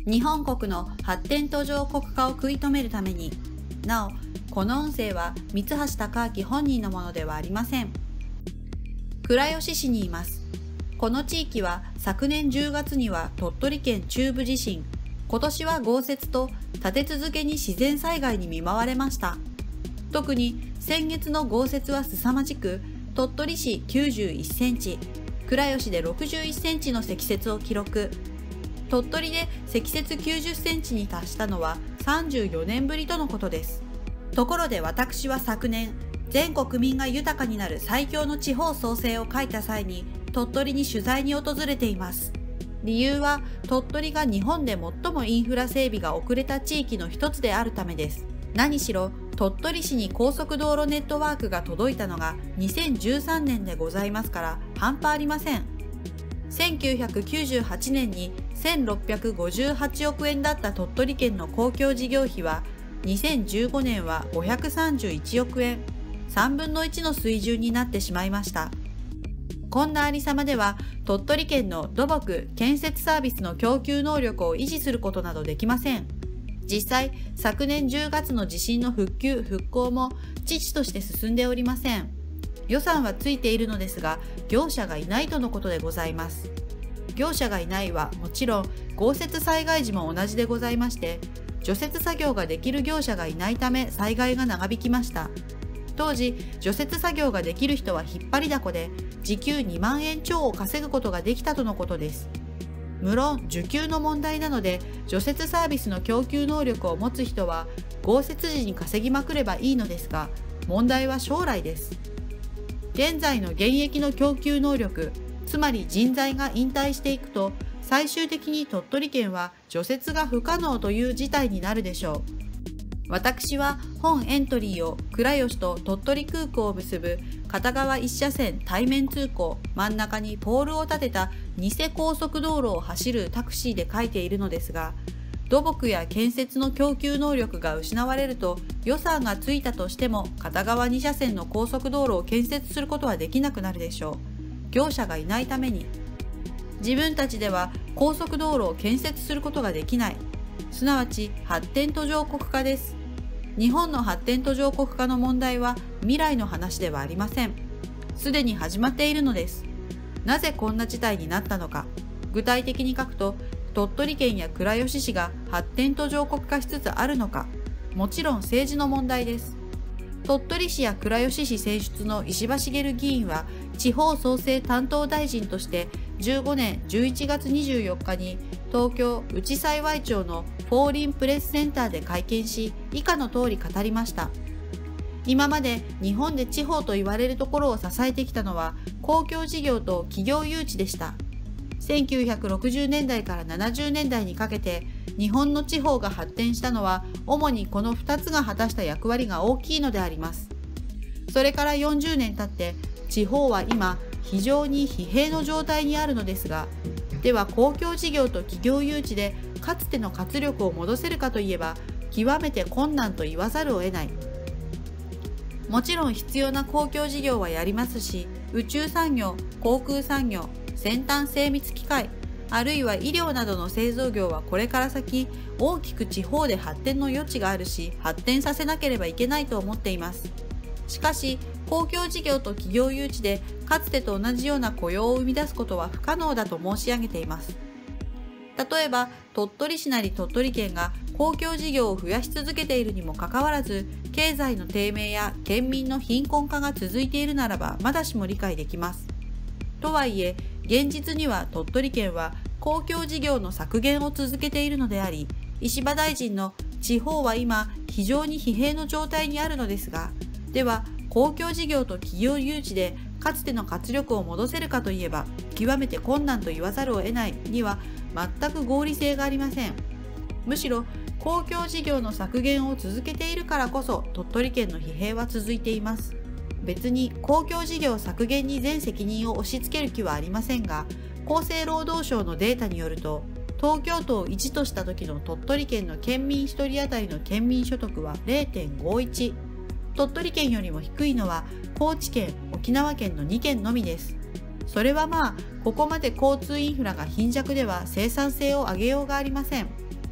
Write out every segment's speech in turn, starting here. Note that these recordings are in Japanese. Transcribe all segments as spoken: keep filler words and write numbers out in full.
日本国の発展途上国化を食い止めるために。なお、この音声は三橋貴明本人のものではありません。倉吉市にいます。この地域は昨年じゅうがつには鳥取県中部地震、今年は豪雪と立て続けに自然災害に見舞われました。特に先月の豪雪は凄まじく、鳥取市きゅうじゅういっセンチ、倉吉でろくじゅういっセンチの積雪を記録。鳥取で積雪きゅうじゅっセンチに達したのはさんじゅうよねんぶりとのことです。ところで私は昨年、全国民が豊かになる最強の地方創生を書いた際に鳥取に取材に訪れています。理由は鳥取が日本で最もインフラ整備が遅れた地域の一つであるためです。何しろ鳥取市に高速道路ネットワークが届いたのがにせんじゅうさんねんでございますから半端ありません。せんきゅうひゃくきゅうじゅうはちねんにせんろっぴゃくごじゅうはちおくえんだった鳥取県の公共事業費はにせんじゅうごねんはごひゃくさんじゅういちおくえん、さんぶんのいちの水準になってしまいました。こんなありさまでは鳥取県の土木・建設サービスの供給能力を維持することなどできません。実際、昨年じゅうがつの地震の復旧・復興も遅々として進んでおりません。予算はついているのですが、業者がいないとのことでございます。業者がいないはもちろん、豪雪災害時も同じでございまして、除雪作業ができる業者がいないため災害が長引きました。当時、除雪作業ができる人は引っ張りだこで、時給にまんえん超を稼ぐことができたとのことです。無論、受給の問題なので、除雪サービスの供給能力を持つ人は、豪雪時に稼ぎまくればいいのですが、問題は将来です。現在の現役の供給能力、つまり人材が引退していくと、最終的に鳥取県は除雪が不可能という事態になるでしょう。私は本エントリーを倉吉と鳥取空港を結ぶ片側いっ車線対面通行、真ん中にポールを立てた偽高速道路を走るタクシーで書いているのですが、土木や建設の供給能力が失われると予算がついたとしても片側に車線の高速道路を建設することはできなくなるでしょう。業者がいないために。自分たちでは高速道路を建設することができない。すなわち発展途上国化です。日本の発展途上国化の問題は未来の話ではありません。すでに始まっているのです。なぜこんな事態になったのか。具体的に書くと、鳥取県や倉吉市が発展途上国化しつつあるのか。もちろん政治の問題です。鳥取市や倉吉市選出の石破茂議員は地方創生担当大臣としてじゅうごねんじゅういちがつにじゅうよっかに東京内幸町のフォーリンプレスセンターで会見し、以下の通り語りました。今まで日本で地方と言われるところを支えてきたのは公共事業と企業誘致でした。せんきゅうひゃくろくじゅうねんだいからななじゅうねんだいにかけて日本の地方が発展したのは主にこのふたつが果たした役割が大きいのであります。それからよんじゅうねん経って地方は今非常に疲弊の状態にあるのですが、では公共事業と企業誘致でかつての活力を戻せるかといえば極めて困難と言わざるを得ない。もちろん必要な公共事業はやりますし、宇宙産業、航空産業、先端精密機械、あるいは医療などの製造業はこれから先大きく地方で発展の余地があるし、発展させなければいけないと思っています。しかし公共事業と企業誘致でかつてと同じような雇用を生み出すことは不可能だと申し上げています。例えば鳥取市なり鳥取県が公共事業を増やし続けているにもかかわらず、経済の低迷や県民の貧困化が続いているならばまだしも理解できます。とはいえ現実には鳥取県は公共事業の削減を続けているのであり、石破大臣の地方は今非常に疲弊の状態にあるのですが、では公共事業と企業誘致でかつての活力を戻せるかといえば極めて困難と言わざるを得ないには全く合理性がありません。むしろ公共事業の削減を続けているからこそ鳥取県の疲弊は続いています。別に公共事業削減に全責任を押し付ける気はありませんが、厚生労働省のデータによると、東京都をいちとした時の鳥取県の県民ひとり当たりの県民所得は れいてんごいち、鳥取県よりも低いのは高知県、沖縄県のにけんのみです。それはまあここまで交通インフラが貧弱では生産性を上げようがありません。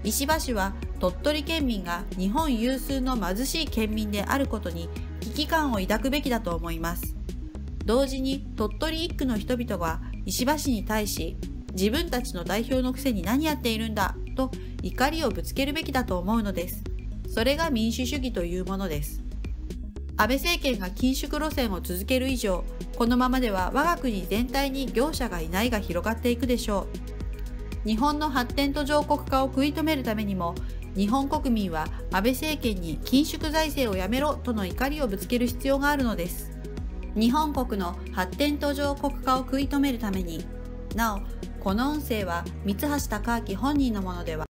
石破氏は鳥取県民が日本有数の貧しい県民であることに危機感を抱くべきだと思います。同時に鳥取一区の人々が石破氏に対し、自分たちの代表のくせに何やっているんだと怒りをぶつけるべきだと思うのです。それが民主主義というものです。安倍政権が緊縮路線を続ける以上、このままでは我が国全体に業者がいないが広がっていくでしょう。日本の発展途上国化を食い止めるためにも、日本国民は安倍政権に緊縮財政をやめろとの怒りをぶつける必要があるのです。日本国の発展途上国化を食い止めるために、なお、この音声は三橋貴明本人のものでは